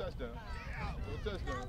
touchdown. Go touchdown.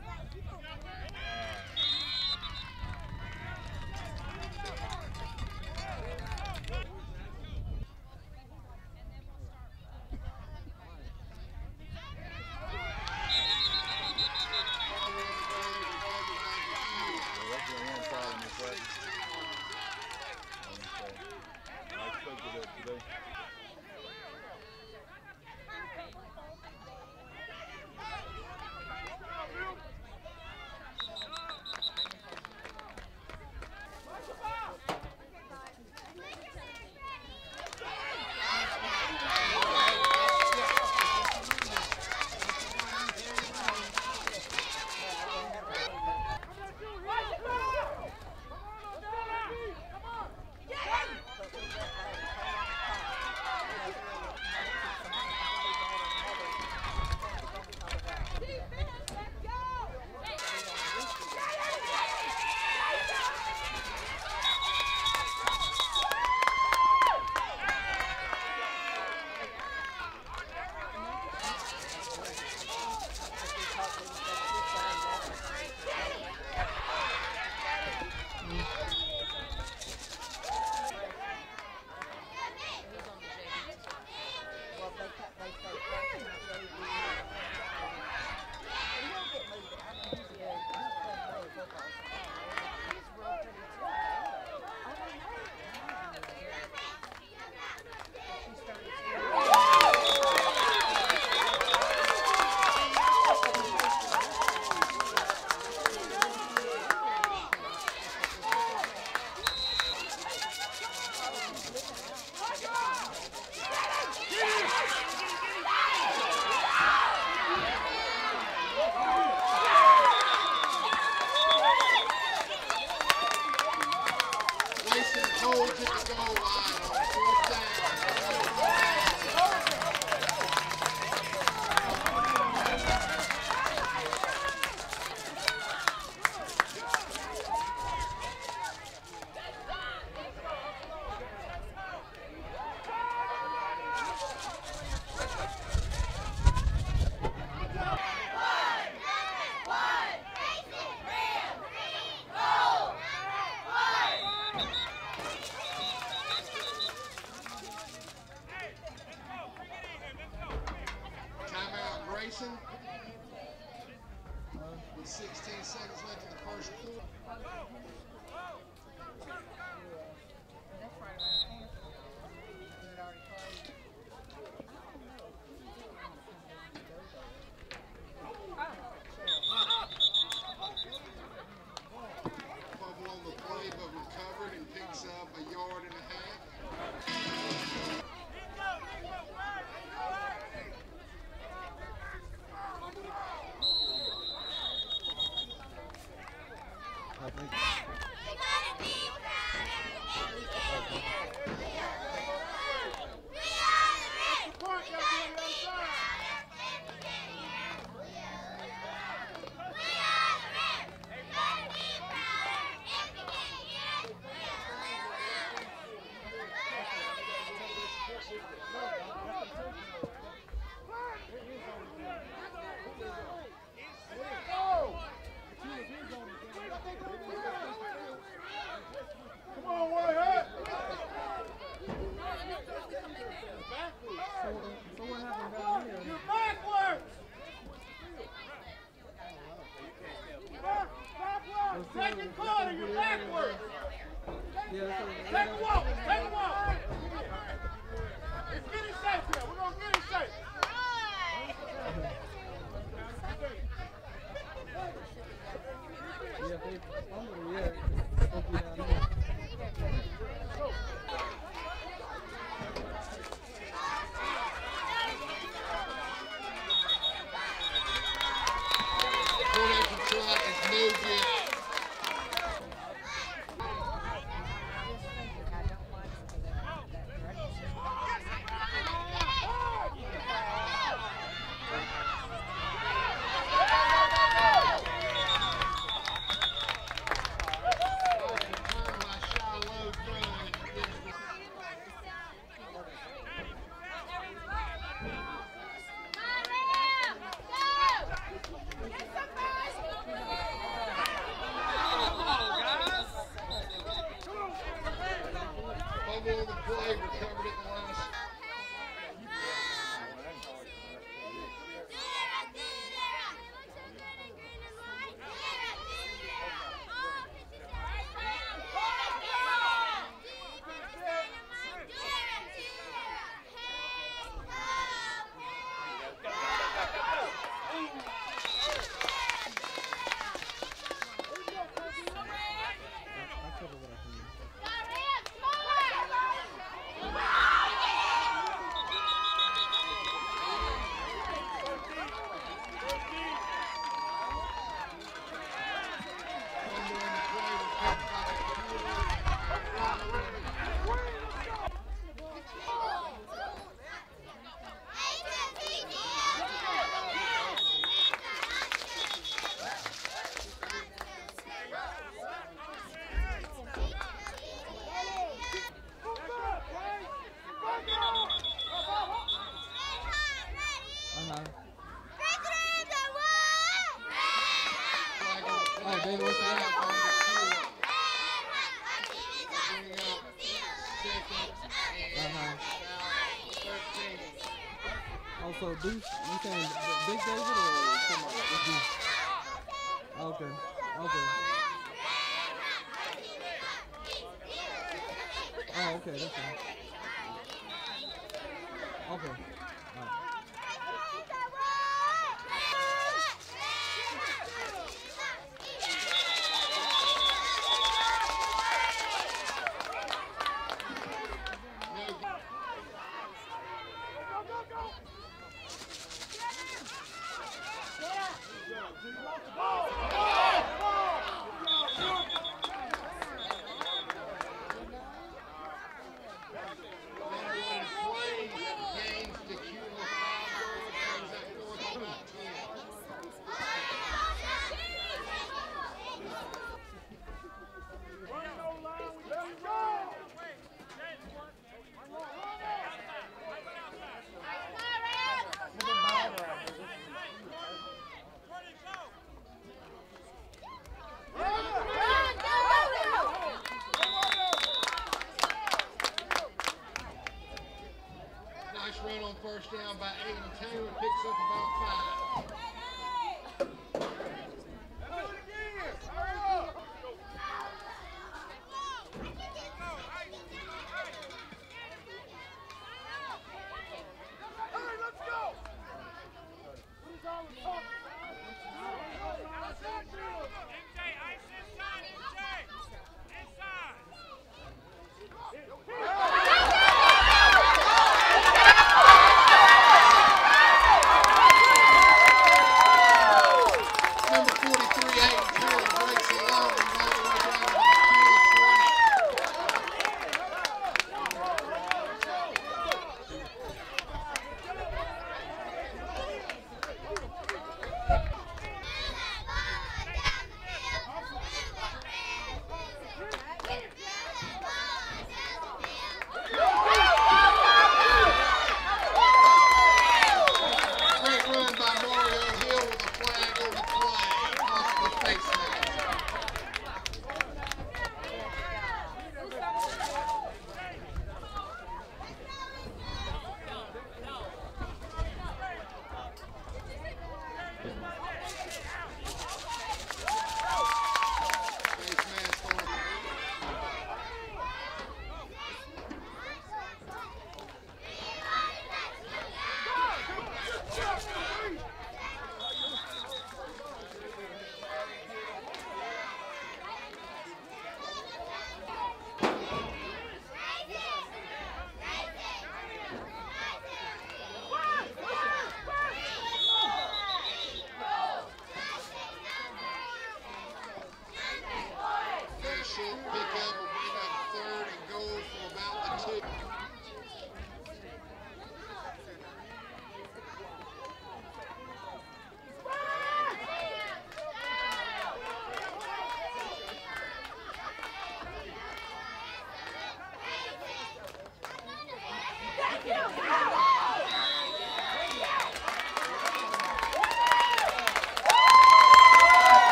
Grayson holds it to goal line on 4th down. Timeout, Grayson. With 16 seconds left in the first quarter. Fumble on the play, but recovered and picks up a yard and a half. I think. Oh, David, what's that? Oh, so Deuce, you saying Big David or somebody? Deuce? Okay. Okay. Oh, okay, that's fine. Okay. All right. Nice run on first down by Aiden Taylor. Picks up about 5.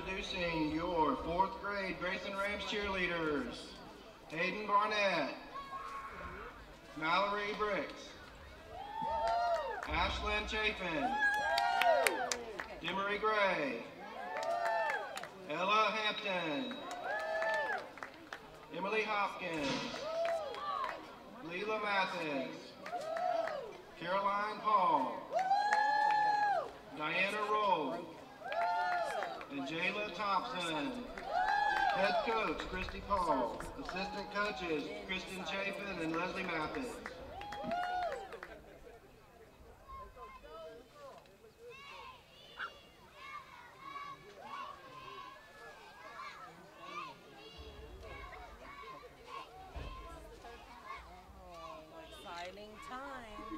Introducing your 4th grade Grayson Rams cheerleaders, Hayden Barnett, Mallory Bricks, Ashlyn Chafin, Demery Gray, Ella Hampton, Emily Hopkins, Leela Mathis, Caroline Paul, Diana Roll, and Jayla Thompson. Head coach, Christy Paul. Assistant coaches, Kristen Chafin and Leslie Mathis. Exciting times.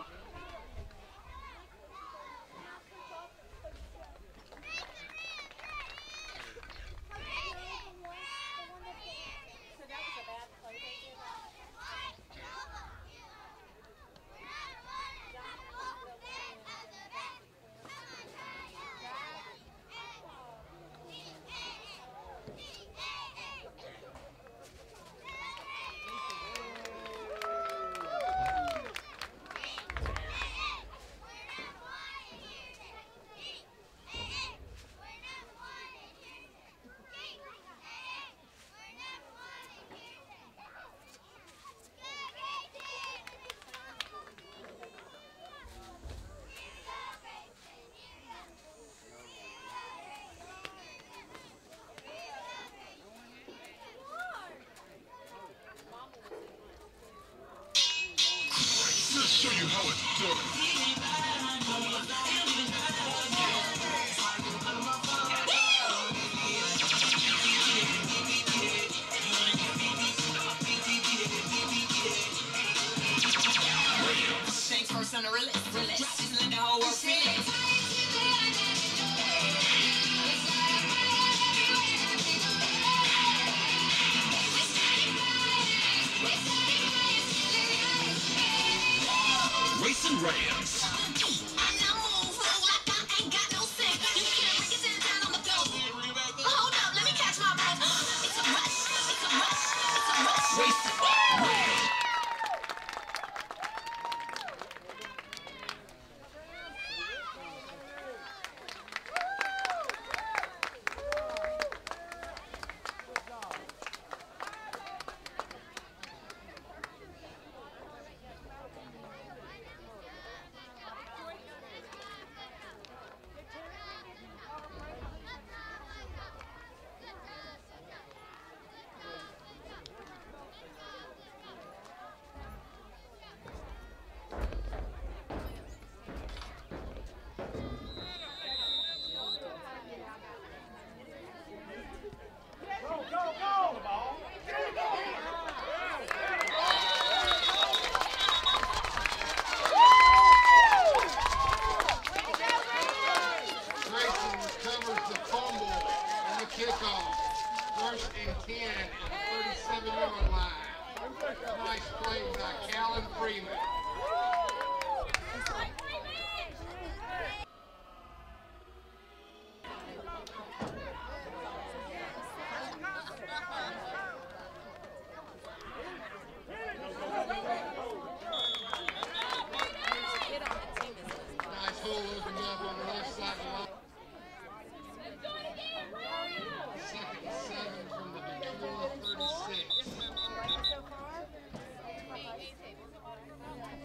Let's show you how it's done. Thanks first on the relax. Just let the whole world feel it. Grayson Rams. Kickoff, 1st and 10 at the 37-yard line. Nice play by Callan Freeman. Nice hole opened up on the left side of the line. 2nd and 7 from the Dacula 36.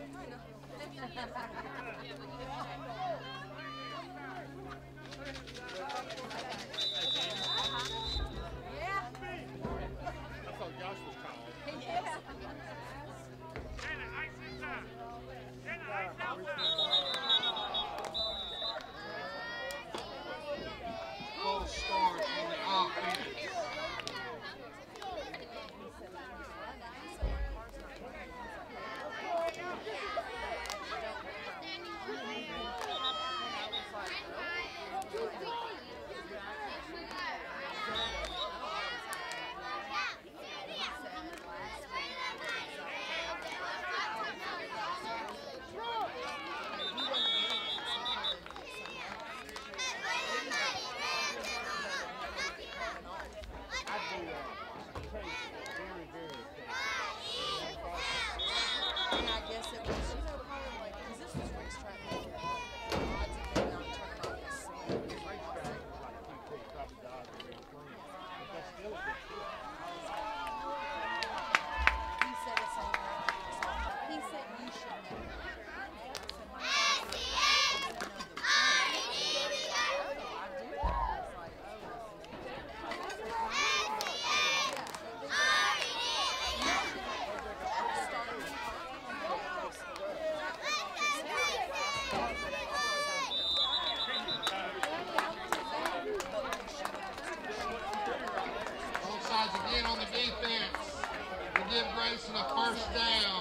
yards again on the defense to give Grayson a first down.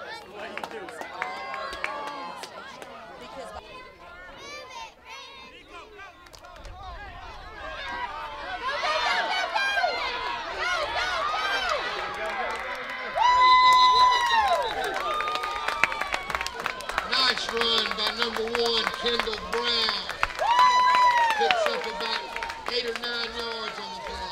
Nice run by number 1, Kendall Brown. Picks up about 8 or 9 yards on the play.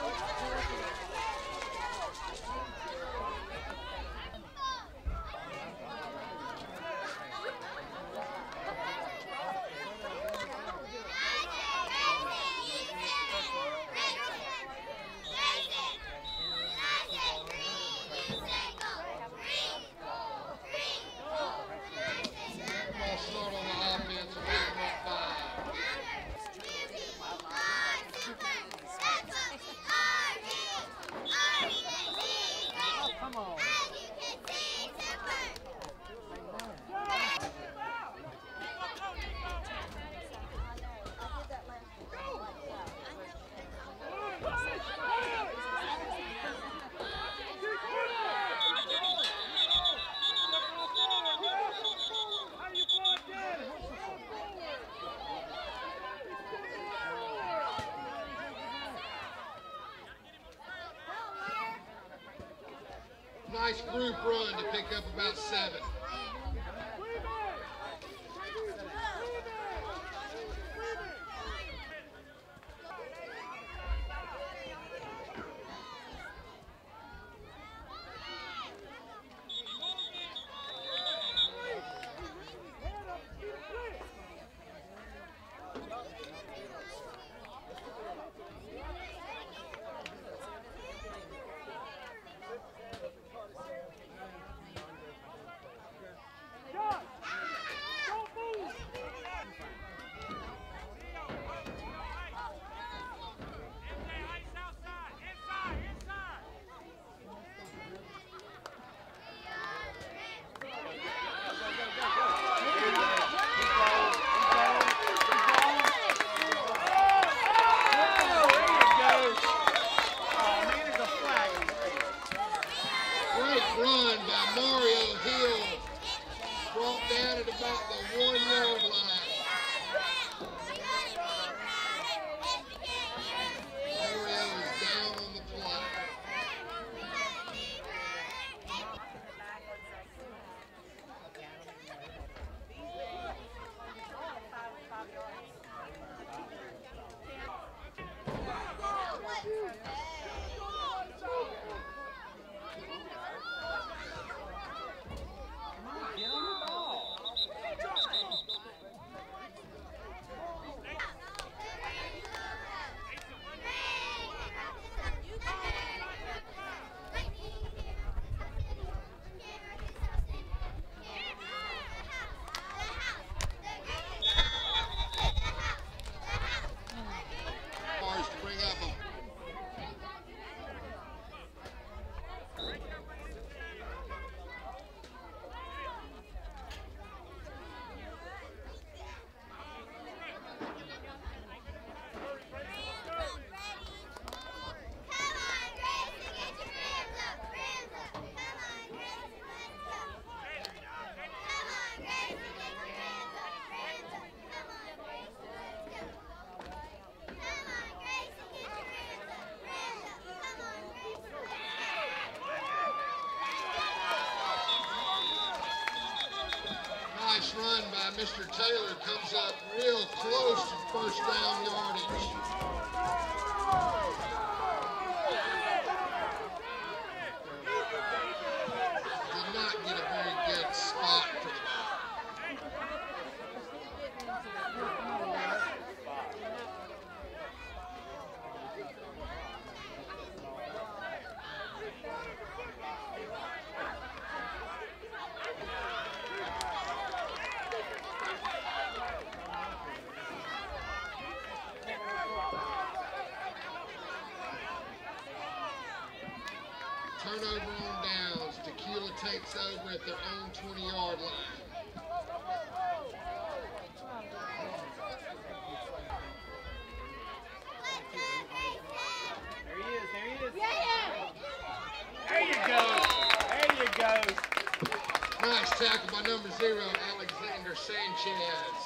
Ball start on the offense around about 5. Come on. Nice group run to pick up about 7. Run by Mario Hill, brought down at about the 1-yard line. Mario is down on the play. To bring up a nice run by Mr. Taylor, comes up real close to first down yardage. Did not get a very good spot for the ball. Turnover on downs. Dacula takes over at their own 20-yard line. There he is. tackle by number 0, Alexander Sanchez.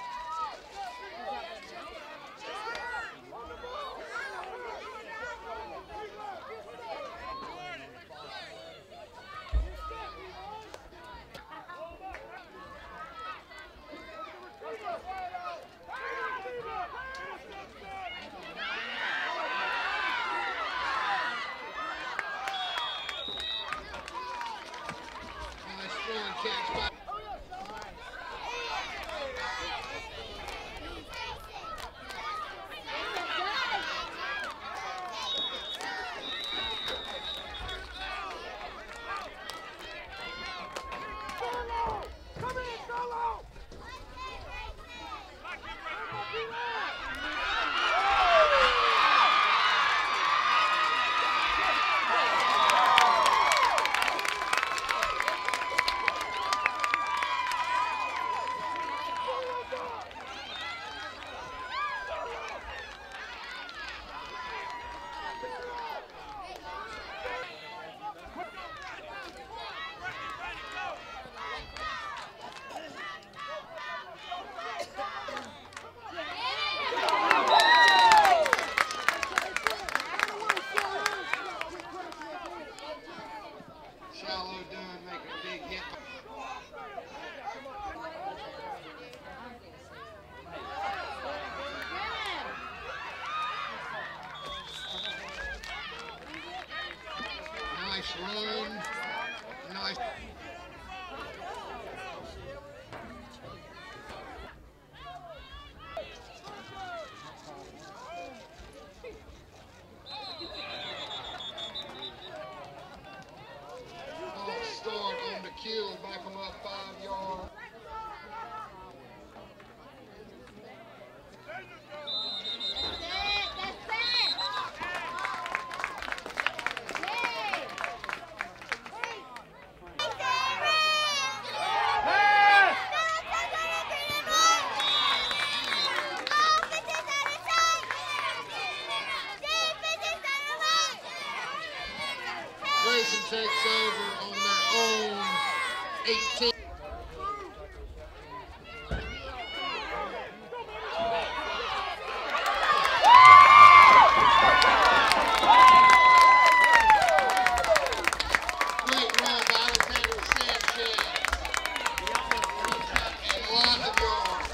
Catch by nice run. Nice. False start on Dacula, back him up 5 yards. Grayson takes over on their own 18. Great run by Alexander Sanchez. And a lot of yards.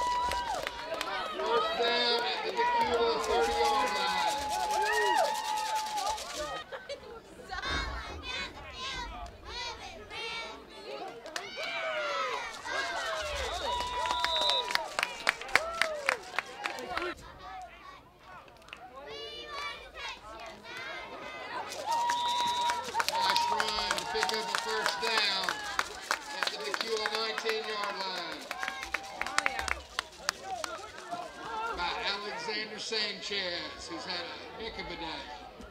First down at the Dacula 30-yard line. Pick up a first down at the Dacula 19-yard line by Alexander Sanchez, who's had a heck of a day.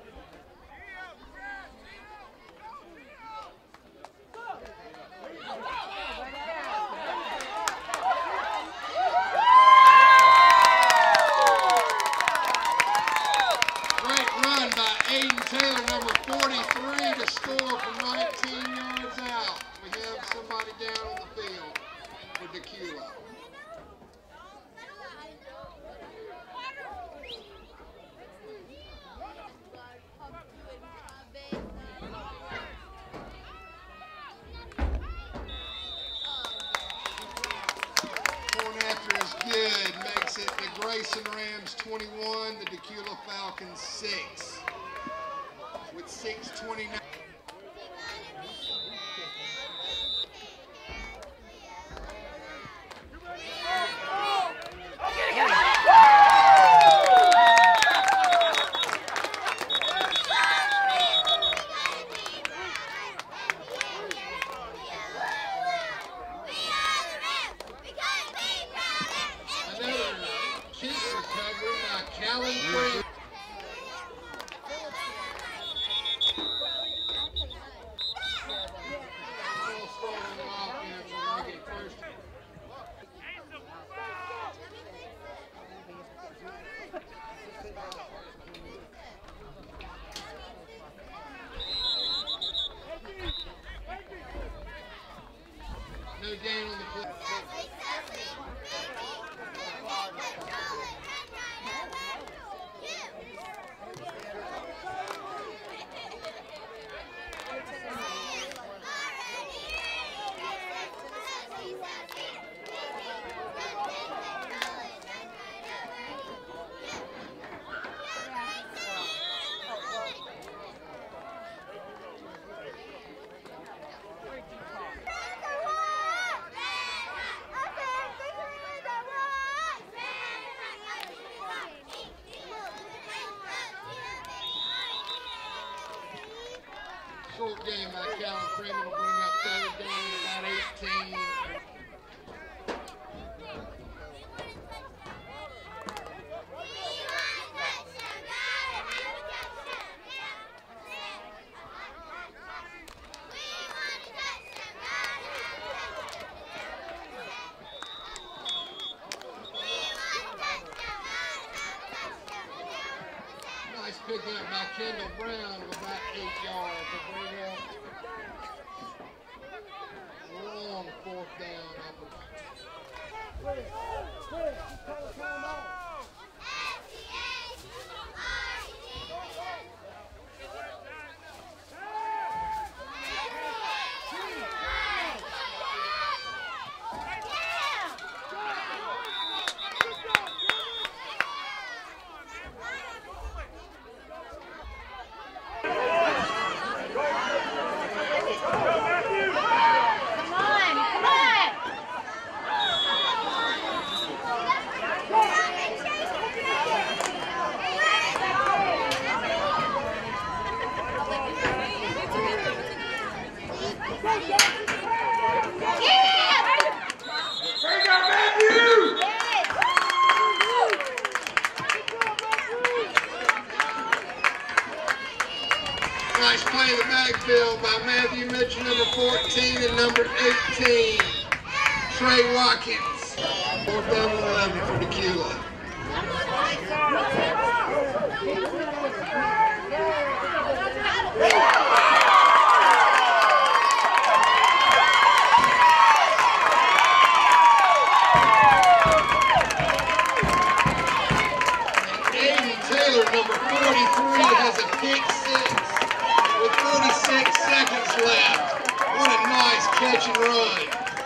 Taylor, number 43, to score from 19 yards out. We have somebody down on the field for Dacula. Going after is good, makes it the Grayson Rams 21, the Dacula Falcons 6. With 6:29. Another kick recovery by Callan. short game by Callan Freeman will bring up third down at about 18. Nice pick up by Kendall Brown of about 8 yards to bring up long fourth down. Nice play in the backfield by Matthew Mitchell, number 14, and number 18, Trey Watkins. Fourth down and 11 for Dacula. Aiden Taylor, number 43, has a pick six. With 46 seconds left. What a nice catch and run.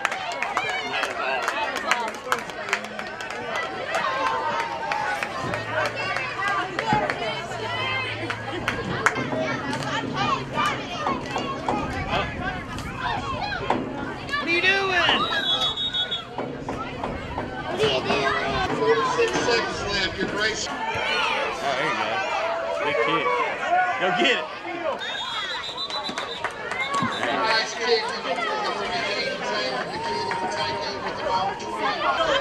What are you doing? 46 seconds left. Your Grayson. Oh, there you go. Big kick. Go get it. Nice kick from the Aiden Taylor. Dacula will take over with the ball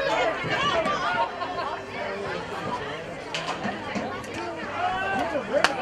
20.